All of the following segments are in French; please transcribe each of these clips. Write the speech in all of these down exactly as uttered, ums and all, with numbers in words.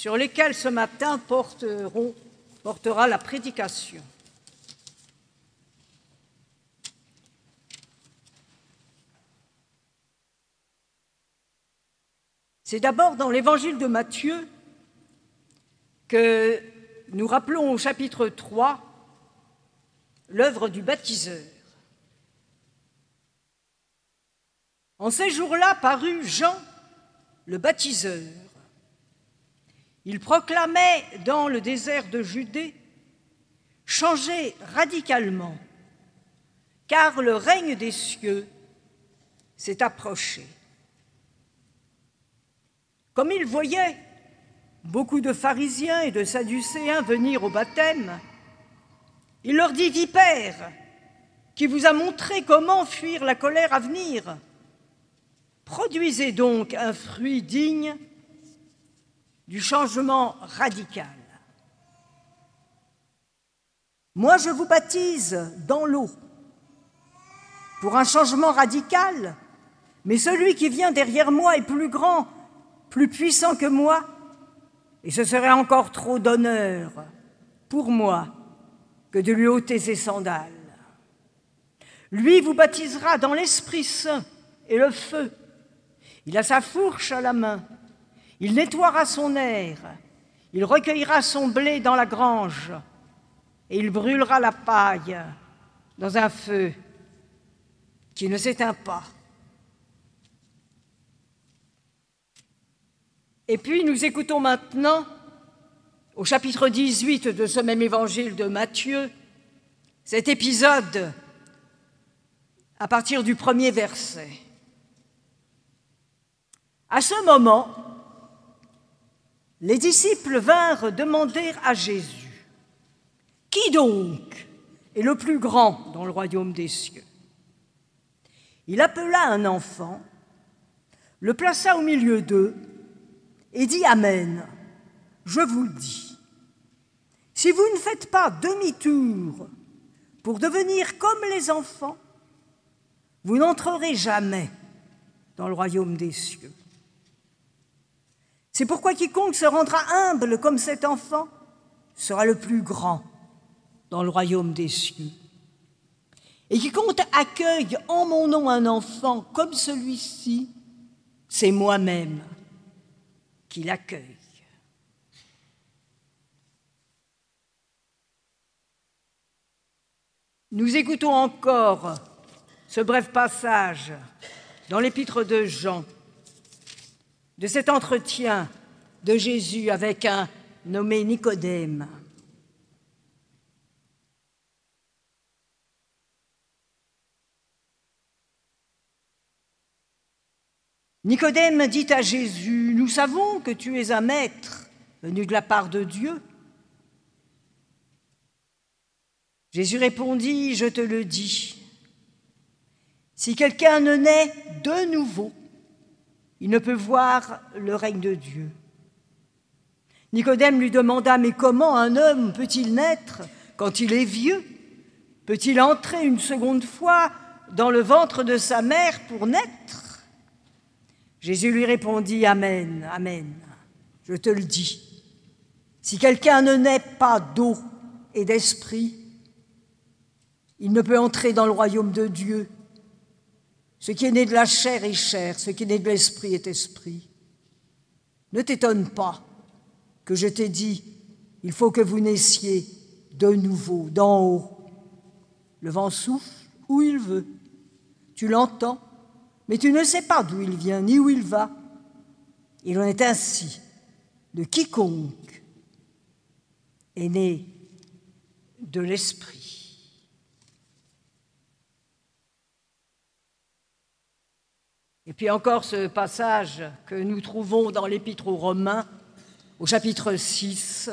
sur lesquels ce matin porteront, portera la prédication. C'est d'abord dans l'évangile de Matthieu que nous rappelons au chapitre trois l'œuvre du baptiseur. En ces jours-là parut Jean, le baptiseur. Il proclamait dans le désert de Judée « Changez radicalement, car le règne des cieux s'est approché. » Comme il voyait beaucoup de pharisiens et de sadducéens venir au baptême, il leur dit « Vipères, qui vous a montré comment fuir la colère à venir, produisez donc un fruit digne du changement radical. Moi, je vous baptise dans l'eau pour un changement radical, mais celui qui vient derrière moi est plus grand, plus puissant que moi, et ce serait encore trop d'honneur pour moi que de lui ôter ses sandales. Lui vous baptisera dans l'Esprit Saint et le feu. Il a sa fourche à la main, il nettoiera son aire, il recueillera son blé dans la grange et il brûlera la paille dans un feu qui ne s'éteint pas. Et puis nous écoutons maintenant, au chapitre dix-huit de ce même évangile de Matthieu, cet épisode à partir du premier verset. À ce moment, les disciples vinrent demander à Jésus « Qui donc est le plus grand dans le royaume des cieux ?» Il appela un enfant, le plaça au milieu d'eux et dit « Amen, je vous le dis. Si vous ne faites pas demi-tour pour devenir comme les enfants, vous n'entrerez jamais dans le royaume des cieux. C'est pourquoi quiconque se rendra humble comme cet enfant sera le plus grand dans le royaume des cieux. Et quiconque accueille en mon nom un enfant comme celui-ci, c'est moi-même qui l'accueille. » Nous écoutons encore ce bref passage dans l'épître de Jean, de cet entretien de Jésus avec un nommé Nicodème. Nicodème dit à Jésus « Nous savons que tu es un maître venu de la part de Dieu. » Jésus répondit « Je te le dis, si quelqu'un ne naît de nouveau, il ne peut voir le règne de Dieu. » Nicodème lui demanda « Mais comment un homme peut-il naître quand il est vieux? Peut-il entrer une seconde fois dans le ventre de sa mère pour naître ?» Jésus lui répondit « Amen, amen, je te le dis. Si quelqu'un ne naît pas d'eau et d'esprit, il ne peut entrer dans le royaume de Dieu. Ce qui est né de la chair est chair, ce qui est né de l'esprit est esprit. Ne t'étonne pas que je t'ai dit, il faut que vous naissiez de nouveau, d'en haut. Le vent souffle où il veut, tu l'entends, mais tu ne sais pas d'où il vient ni où il va. Il en est ainsi de quiconque est né de l'esprit. » Et puis encore ce passage que nous trouvons dans l'Épître aux Romains, au chapitre six.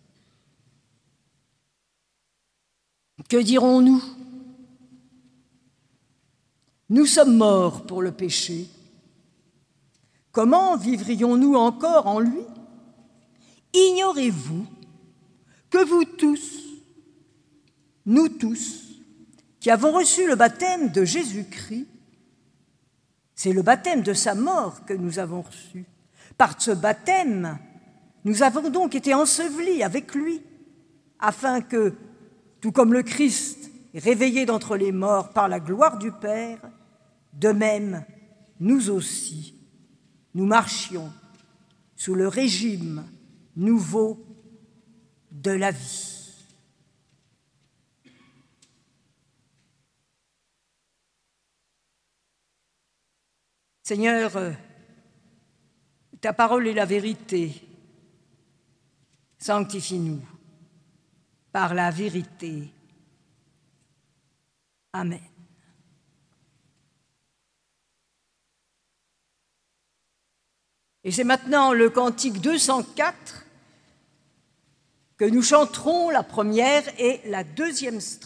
Que dirons-nous? Nous sommes morts pour le péché. Comment vivrions-nous encore en lui? Ignorez-vous que vous tous, nous tous, qui avons reçu le baptême de Jésus-Christ, c'est le baptême de sa mort que nous avons reçu. Par ce baptême, Nous avons donc été ensevelis avec lui, afin que, tout comme le Christ est réveillé d'entre les morts par la gloire du Père, de même, nous aussi, nous marchions sous le régime nouveau de la vie. Seigneur, ta parole est la vérité. Sanctifie-nous par la vérité. Amen. Et c'est maintenant le cantique deux cent quatre que nous chanterons la première et la deuxième strophe.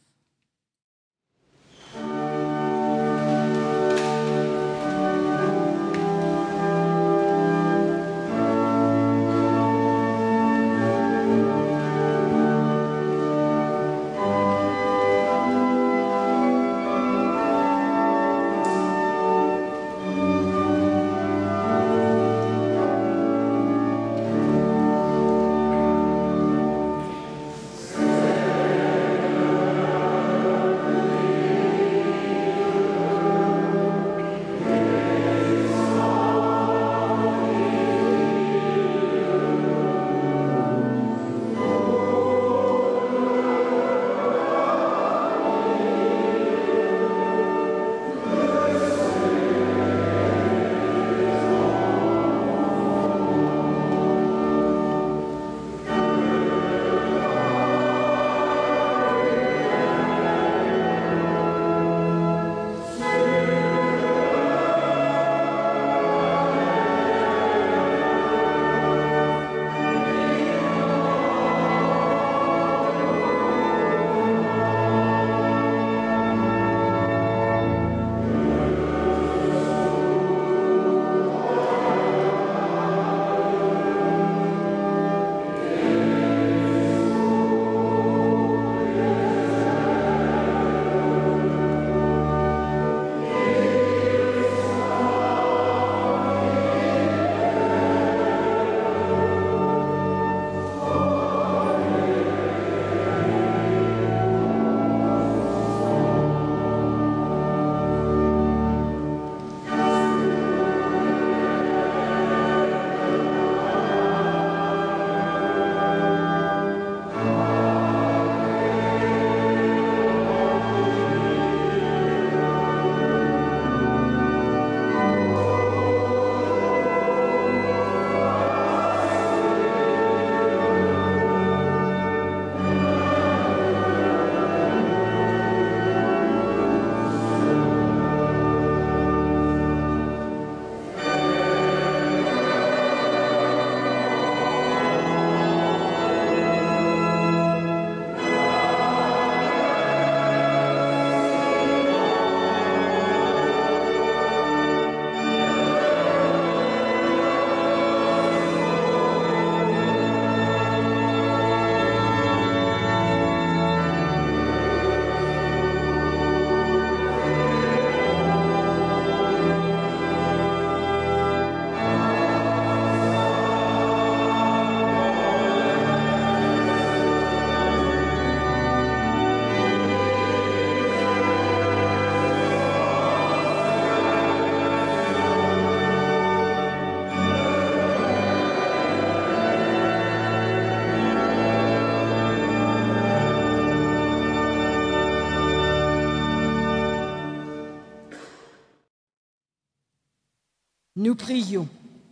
Nous prions.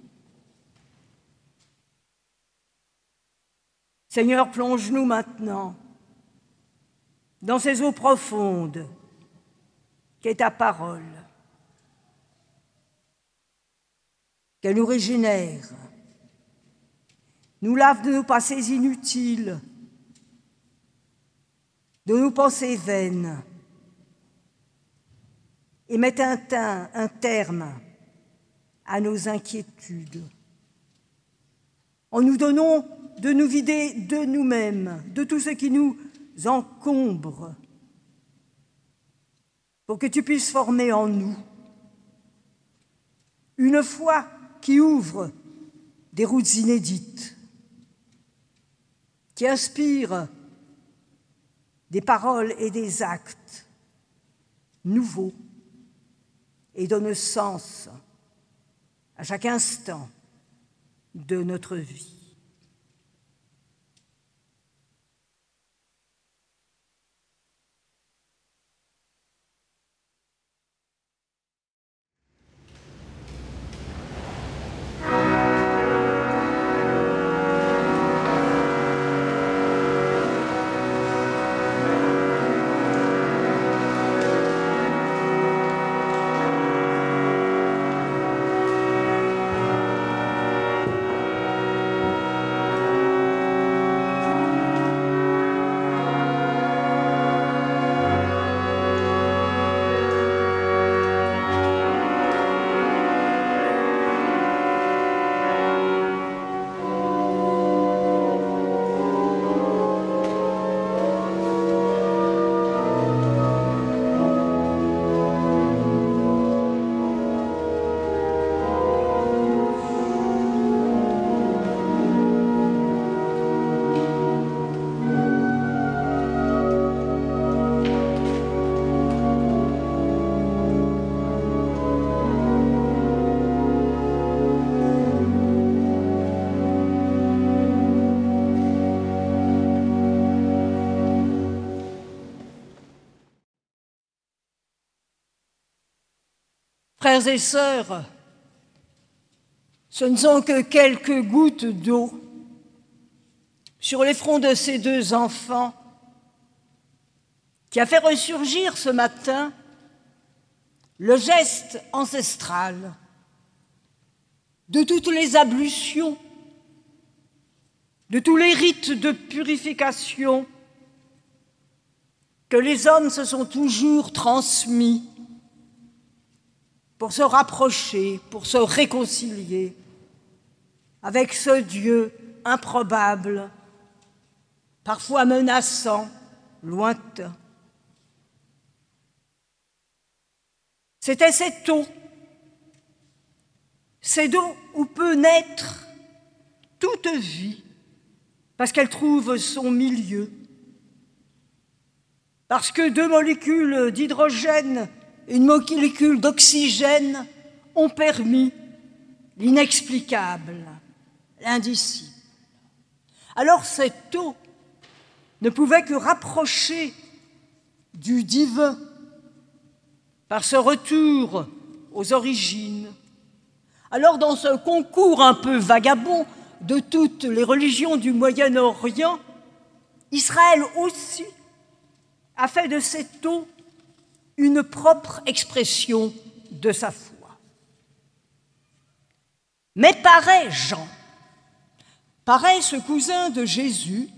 Seigneur, plonge-nous maintenant dans ces eaux profondes qu'est ta parole, qu'elle nous régénère, nous lave de nos passés inutiles, de nos pensées vaines, et mette un, teint, un terme à nos inquiétudes. En nous donnant de nous vider de nous-mêmes, de tout ce qui nous encombre, pour que tu puisses former en nous une foi qui ouvre des routes inédites, qui inspirent des paroles et des actes nouveaux et donnent sens à chaque instant de notre vie. Frères et sœurs, ce ne sont que quelques gouttes d'eau sur les fronts de ces deux enfants qui a fait ressurgir ce matin le geste ancestral de toutes les ablutions, de tous les rites de purification que les hommes se sont toujours transmis pour se rapprocher, pour se réconcilier avec ce Dieu improbable, parfois menaçant, lointain. C'était cette eau, cette eau où peut naître toute vie, parce qu'elle trouve son milieu, parce que deux molécules d'hydrogène et une molécule d'oxygène ont permis l'inexplicable, l'indicible. Alors cette eau ne pouvait que rapprocher du divin par ce retour aux origines. Alors dans ce concours un peu vagabond de toutes les religions du Moyen-Orient, Israël aussi a fait de cette eau une propre expression de sa foi. Mais paraît Jean, paraît ce cousin de Jésus,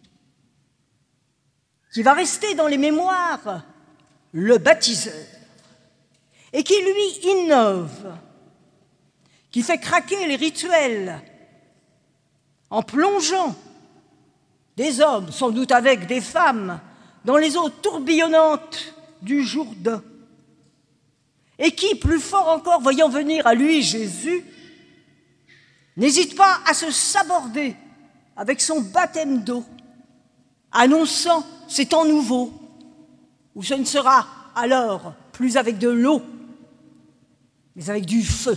qui va rester dans les mémoires le baptiseur, et qui lui innove, qui fait craquer les rituels en plongeant des hommes, sans doute avec des femmes, dans les eaux tourbillonnantes du Jourdain, et qui, plus fort encore, voyant venir à lui Jésus, n'hésite pas à se saborder avec son baptême d'eau, annonçant ces temps nouveaux, où ce ne sera alors plus avec de l'eau, mais avec du feu,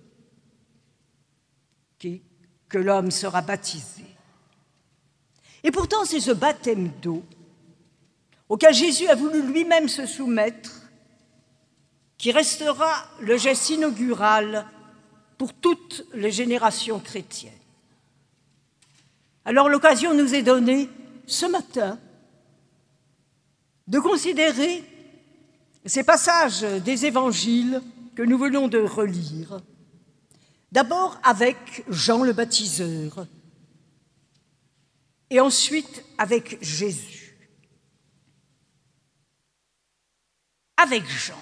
que l'homme sera baptisé. Et pourtant, c'est ce baptême d'eau auquel Jésus a voulu lui-même se soumettre, qui restera le geste inaugural pour toutes les générations chrétiennes. Alors l'occasion nous est donnée ce matin de considérer ces passages des évangiles que nous venons de relire, d'abord avec Jean le baptiseur et ensuite avec Jésus. Avec Jean.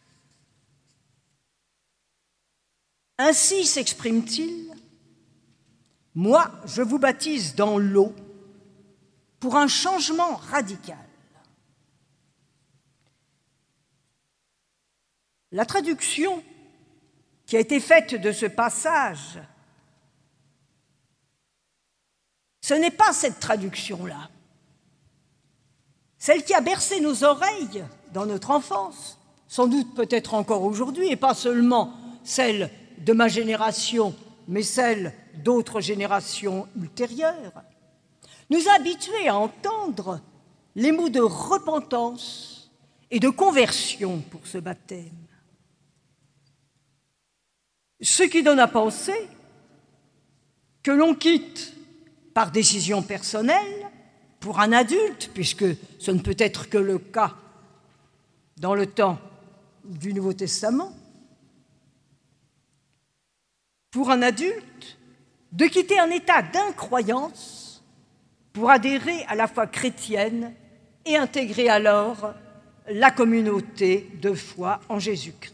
Ainsi s'exprime-t-il, « Moi, je vous baptise dans l'eau pour un changement radical. » La traduction qui a été faite de ce passage Ce n'est pas cette traduction-là. Celle qui a bercé nos oreilles dans notre enfance, sans doute peut-être encore aujourd'hui, et pas seulement celle de ma génération, mais celle d'autres générations ultérieures, nous a habitués à entendre les mots de repentance et de conversion pour ce baptême. Ce qui donne à penser que l'on quitte par décision personnelle pour un adulte, puisque ce ne peut être que le cas dans le temps du Nouveau Testament, pour un adulte de quitter un état d'incroyance pour adhérer à la foi chrétienne et intégrer alors la communauté de foi en Jésus-Christ.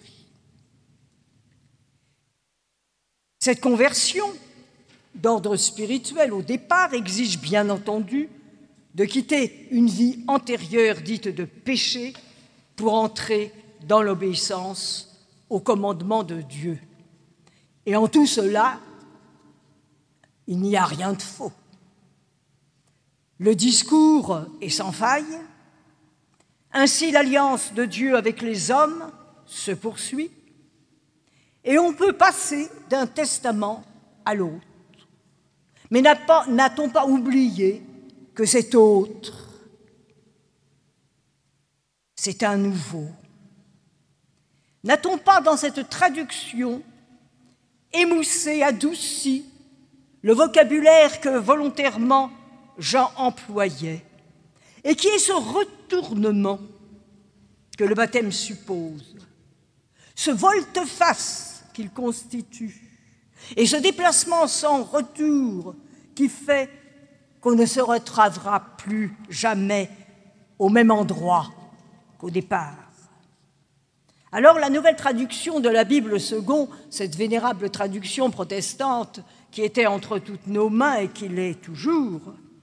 Cette conversion d'ordre spirituel au départ exige bien entendu de quitter une vie antérieure dite de péché pour entrer dans l'obéissance au commandement de Dieu. Et en tout cela, il n'y a rien de faux. Le discours est sans faille, ainsi l'alliance de Dieu avec les hommes se poursuit, et on peut passer d'un testament à l'autre. Mais n'a-t-on pas oublié que cet autre, c'est un nouveau? N'a-t-on pas dans cette traduction émoussé, adouci le vocabulaire que volontairement Jean employait et qui est ce retournement que le baptême suppose, ce volte-face qu'il constitue et ce déplacement sans retour qui fait qu'on ne se retrouvera plus jamais au même endroit qu'au départ. Alors la nouvelle traduction de la Bible second, cette vénérable traduction protestante qui était entre toutes nos mains et qui l'est toujours,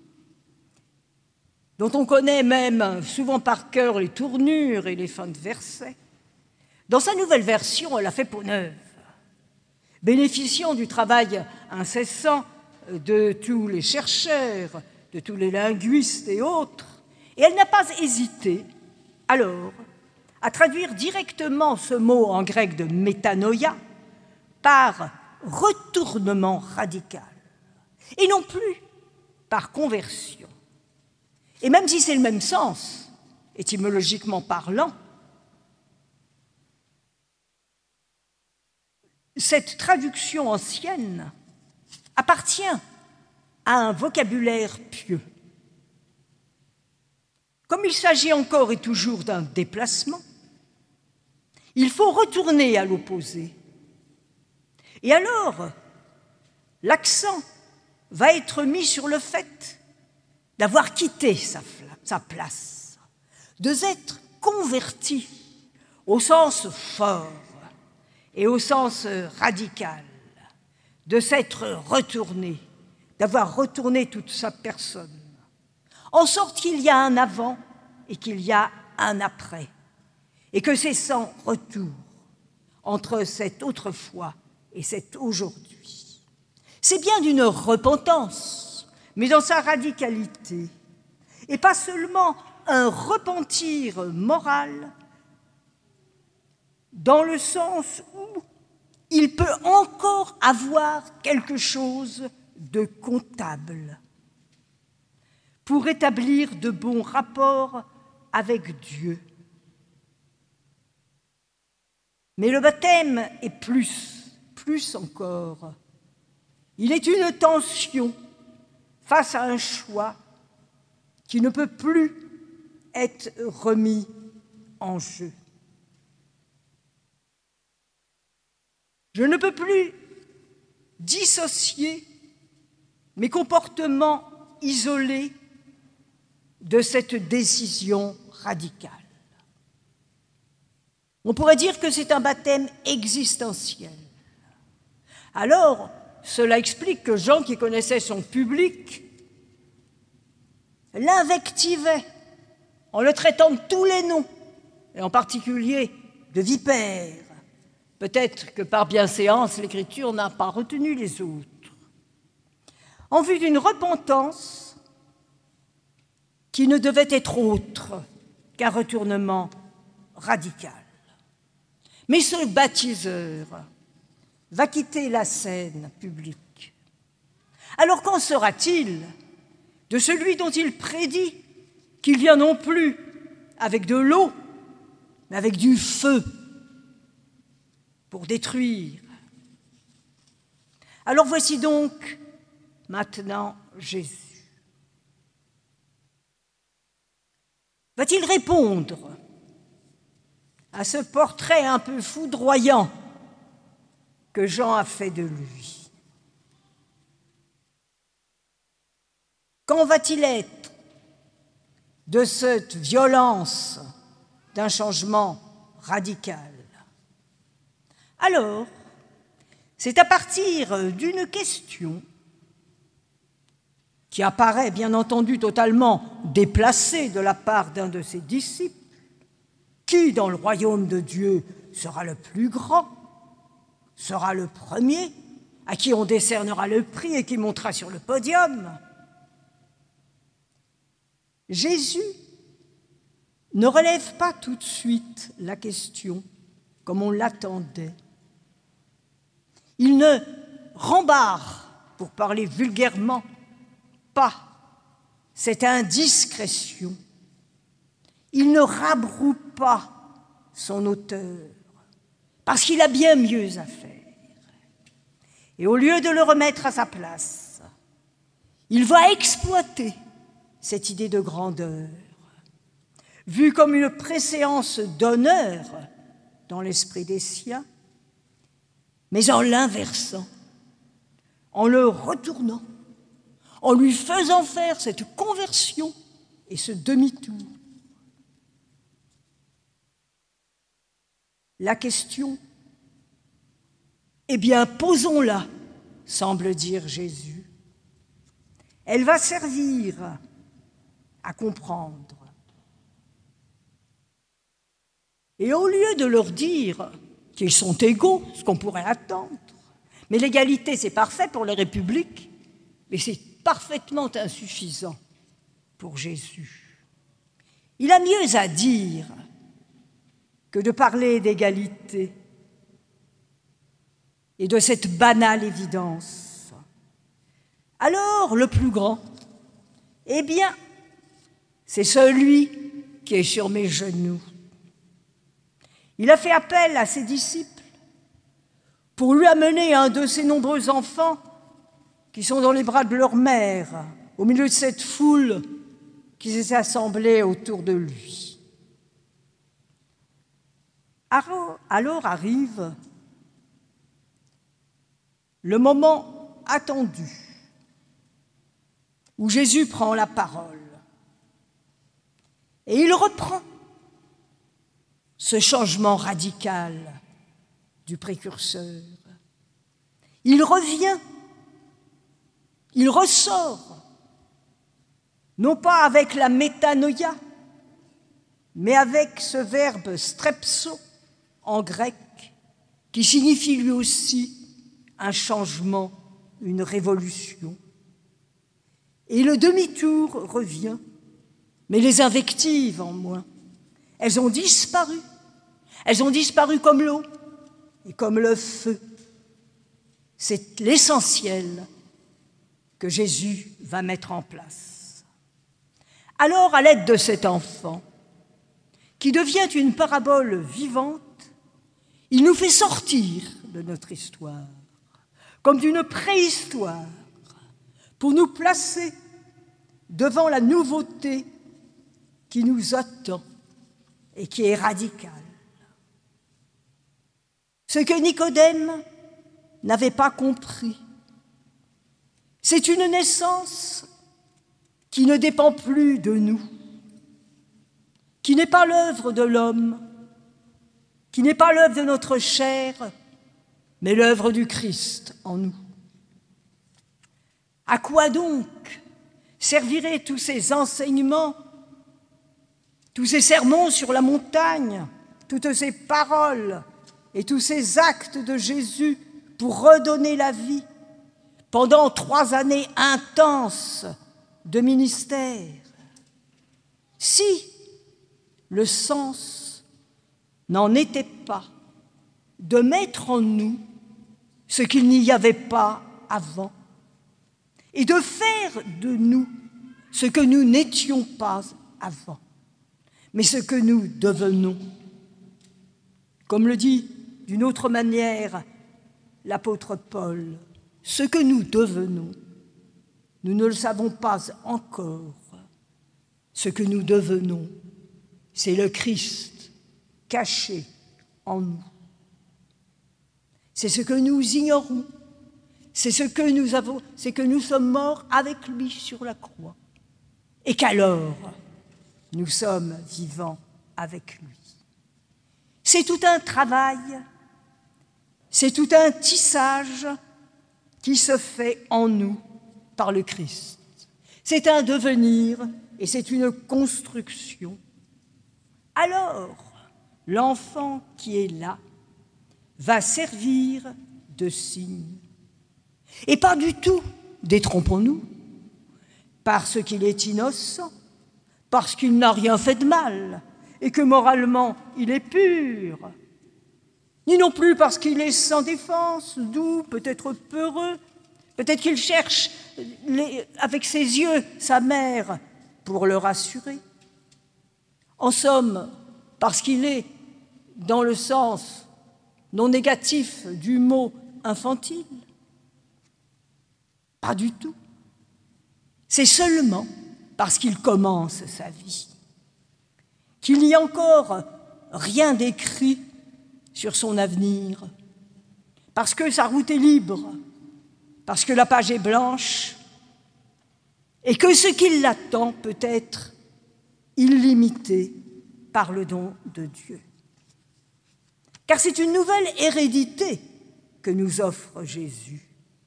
dont on connaît même souvent par cœur les tournures et les fins de versets, dans sa nouvelle version, elle a fait peau neuve, bénéficiant du travail incessant de tous les chercheurs, de tous les linguistes et autres, et elle n'a pas hésité, alors, à traduire directement ce mot en grec de métanoïa par retournement radical, et non plus par conversion. Et même si c'est le même sens, étymologiquement parlant, cette traduction ancienne appartient à un vocabulaire pieux. Comme il s'agit encore et toujours d'un déplacement, il faut retourner à l'opposé. Et alors, l'accent va être mis sur le fait d'avoir quitté sa, sa place, de s'être converti au sens fort et au sens radical, de s'être retourné, d'avoir retourné toute sa personne, en sorte qu'il y a un avant et qu'il y a un après, et que c'est sans retour entre cette autrefois et cet aujourd'hui. C'est bien d'une repentance, mais dans sa radicalité, et pas seulement un repentir moral, dans le sens où il peut encore avoir quelque chose de comptable pour établir de bons rapports avec Dieu. Mais le baptême est plus, plus encore. Il est une tension face à un choix qui ne peut plus être remis en jeu. Je ne peux plus dissocier mes comportements isolés de cette décision radicale. On pourrait dire que c'est un baptême existentiel. Alors, cela explique que Jean, qui connaissait son public, l'invectivait en le traitant de tous les noms, et en particulier de vipère. Peut-être que par bienséance, l'Écriture n'a pas retenu les autres. en vue d'une repentance qui ne devait être autre qu'un retournement radical. Mais ce baptiseur va quitter la scène publique. Alors qu'en sera-t-il de celui dont il prédit qu'il vient non plus avec de l'eau, mais avec du feu pour détruire? Alors voici donc maintenant Jésus. Va-t-il répondre à ce portrait un peu foudroyant que Jean a fait de lui? Qu'en va-t-il être de cette violence d'un changement radical? Alors, c'est à partir d'une question qui apparaît bien entendu totalement déplacée de la part d'un de ses disciples, qui dans le royaume de Dieu sera le plus grand, sera le premier, à qui on décernera le prix et qui montera sur le podium. Jésus ne relève pas tout de suite la question comme on l'attendait. Il ne rembarre, pour parler vulgairement, pas cette indiscrétion. Il ne rabroue pas son auteur, parce qu'il a bien mieux à faire. Et au lieu de le remettre à sa place, il va exploiter cette idée de grandeur, vue comme une préséance d'honneur dans l'esprit des siens, mais en l'inversant, en le retournant, en lui faisant faire cette conversion et ce demi-tour. La question, eh bien, posons-la, semble dire Jésus. Elle va servir à comprendre. Et au lieu de leur dire qu'ils sont égaux, ce qu'on pourrait attendre, mais l'égalité, c'est parfait pour les républiques, mais c'est parfaitement insuffisant pour Jésus. Il a mieux à dire que de parler d'égalité et de cette banale évidence. Alors, le plus grand, eh bien, c'est celui qui est sur mes genoux. Il a fait appel à ses disciples pour lui amener un de ses nombreux enfants qui sont dans les bras de leur mère, au milieu de cette foule qui s'est assemblée autour de lui. Alors arrive le moment attendu où Jésus prend la parole et il reprend ce changement radical du précurseur. Il revient, il ressort, non pas avec la métanoïa, mais avec ce verbe strepso en grec, qui signifie lui aussi un changement, une révolution. Et le demi-tour revient, mais les invectives en moins. Elles ont disparu. Elles ont disparu comme l'eau et comme le feu. C'est l'essentiel que Jésus va mettre en place. Alors, à l'aide de cet enfant, qui devient une parabole vivante, il nous fait sortir de notre histoire, comme d'une préhistoire, pour nous placer devant la nouveauté qui nous attend et qui est radicale. Ce que Nicodème n'avait pas compris, c'est une naissance qui ne dépend plus de nous, qui n'est pas l'œuvre de l'homme, qui n'est pas l'œuvre de notre chair, mais l'œuvre du Christ en nous. À quoi donc serviraient tous ces enseignements, tous ces sermons sur la montagne, toutes ces paroles et tous ces actes de Jésus pour redonner la vie, pendant trois années intenses de ministère, si le sens n'en était pas de mettre en nous ce qu'il n'y avait pas avant et de faire de nous ce que nous n'étions pas avant, mais ce que nous devenons. Comme le dit d'une autre manière l'apôtre Paul, ce que nous devenons, nous ne le savons pas encore. Ce que nous devenons, c'est le Christ caché en nous. C'est ce que nous ignorons, c'est ce que nous avons, c'est que nous sommes morts avec lui sur la croix, et qu'alors nous sommes vivants avec lui. C'est tout un travail, c'est tout un tissage qui se fait en nous par le Christ. C'est un devenir et c'est une construction. Alors, l'enfant qui est là va servir de signe. Et pas du tout, détrompons-nous, parce qu'il est innocent, parce qu'il n'a rien fait de mal, et que moralement il est pur, ni non plus parce qu'il est sans défense, doux, peut-être peureux, peut-être qu'il cherche les, avec ses yeux sa mère pour le rassurer. En somme, parce qu'il est dans le sens non négatif du mot infantile. Pas du tout. C'est seulement parce qu'il commence sa vie, qu'il n'y a encore rien d'écrit sur son avenir, parce que sa route est libre, parce que la page est blanche, et que ce qui l'attend peut être illimité par le don de Dieu. Car c'est une nouvelle hérédité que nous offre Jésus,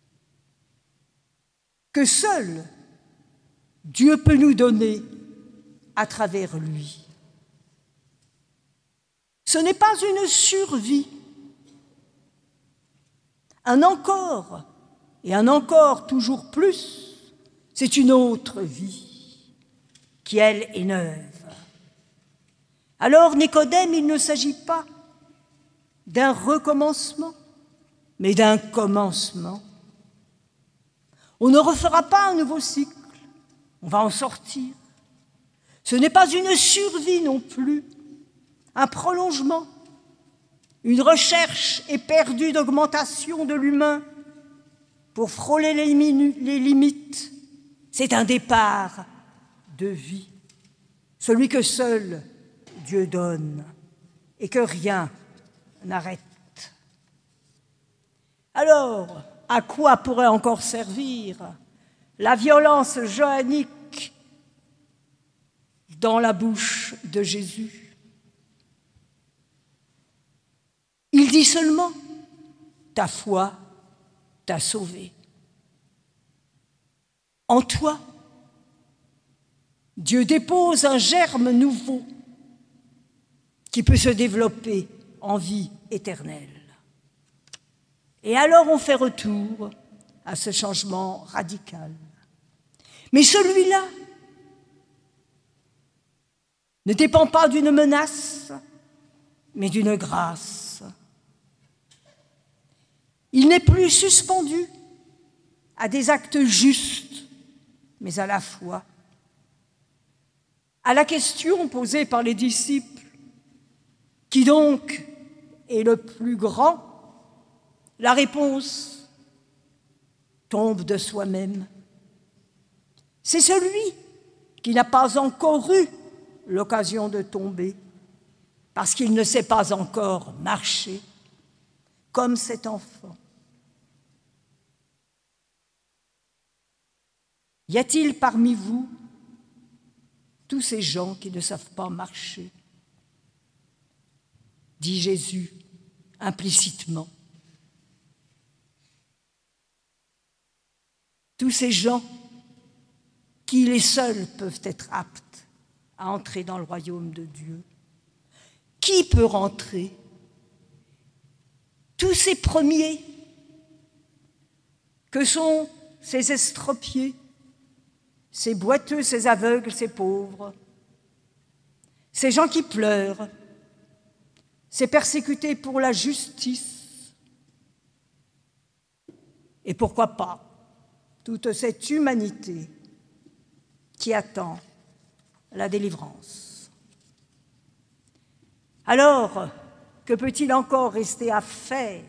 que seul Dieu peut nous donner à travers lui. Ce n'est pas une survie, un encore et un encore toujours plus, c'est une autre vie qui, elle, est neuve. Alors, Nicodème, il ne s'agit pas d'un recommencement, mais d'un commencement. On ne refera pas un nouveau cycle, on va en sortir. Ce n'est pas une survie non plus, un prolongement, une recherche éperdue d'augmentation de l'humain pour frôler les limites. C'est un départ de vie, celui que seul Dieu donne et que rien n'arrête. Alors, à quoi pourrait encore servir la violence johannique dans la bouche de Jésus? Il dit seulement « ta foi t'a sauvé ». En toi, Dieu dépose un germe nouveau qui peut se développer en vie éternelle. Et alors on fait retour à ce changement radical. Mais celui-là ne dépend pas d'une menace, mais d'une grâce. Il n'est plus suspendu à des actes justes, mais à la foi. À la question posée par les disciples, qui donc est le plus grand? La réponse tombe de soi-même. C'est celui qui n'a pas encore eu l'occasion de tomber, parce qu'il ne sait pas encore marcher, comme cet enfant. Y a-t-il parmi vous tous ces gens qui ne savent pas marcher? Dit Jésus implicitement. Tous ces gens qui les seuls peuvent être aptes à entrer dans le royaume de Dieu. Qui peut rentrer? Tous ces premiers que sont ces estropiés, ces boiteux, ces aveugles, ces pauvres, ces gens qui pleurent, ces persécutés pour la justice, et pourquoi pas toute cette humanité qui attend la délivrance. Alors, que peut-il encore rester à faire?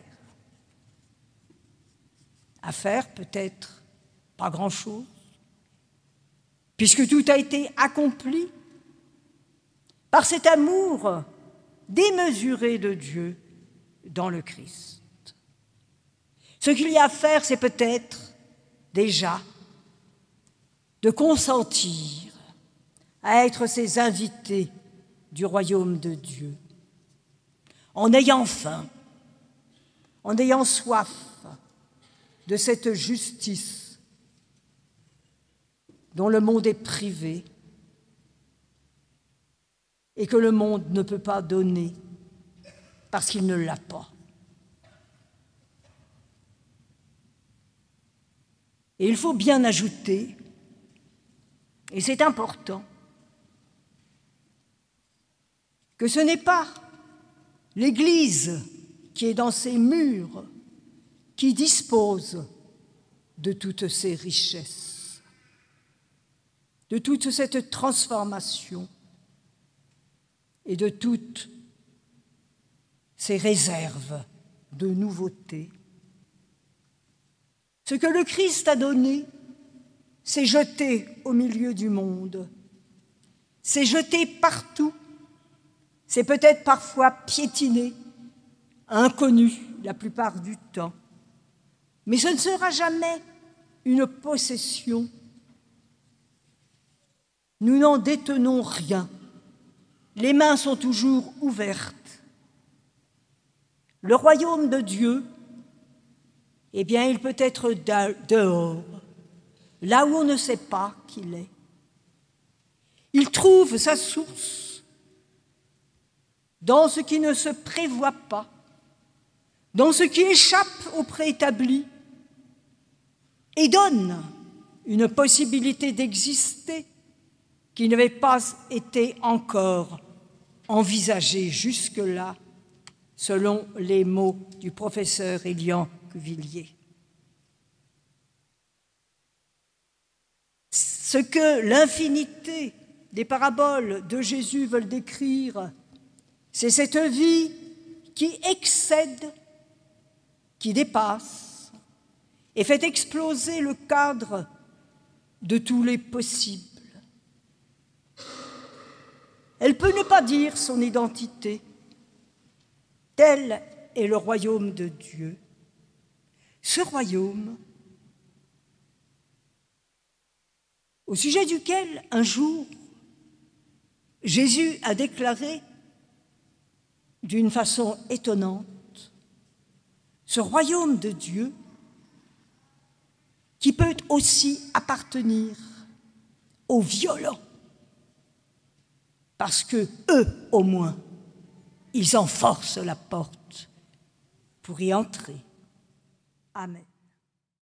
À faire, peut-être pas grand-chose, puisque tout a été accompli par cet amour démesuré de Dieu dans le Christ. Ce qu'il y a à faire, c'est peut-être déjà de consentir à être ces invités du royaume de Dieu, en ayant faim, en ayant soif de cette justice dont le monde est privé et que le monde ne peut pas donner parce qu'il ne l'a pas. Et il faut bien ajouter, et c'est important, que ce n'est pas l'Église qui est dans ses murs qui dispose de toutes ces richesses, de toute cette transformation et de toutes ces réserves de nouveautés. Ce que le Christ a donné, c'est jeté au milieu du monde, c'est jeté partout, c'est peut-être parfois piétiné, inconnu la plupart du temps, mais ce ne sera jamais une possession. Nous n'en détenons rien. Les mains sont toujours ouvertes. Le royaume de Dieu, eh bien, il peut être dehors, là où on ne sait pas qu'il est. Il trouve sa source dans ce qui ne se prévoit pas, dans ce qui échappe au préétabli, et donne une possibilité d'exister qui n'avait pas été encore envisagée jusque-là, selon les mots du professeur Élian Cuvillier. Ce que l'infinité des paraboles de Jésus veulent décrire, c'est cette vie qui excède, qui dépasse, et fait exploser le cadre de tous les possibles. Elle peut ne pas dire son identité. Tel est le royaume de Dieu. Ce royaume, au sujet duquel, un jour, Jésus a déclaré d'une façon étonnante, ce royaume de Dieu qui peut aussi appartenir aux violents, parce que eux, au moins, ils en forcent la porte pour y entrer. Amen.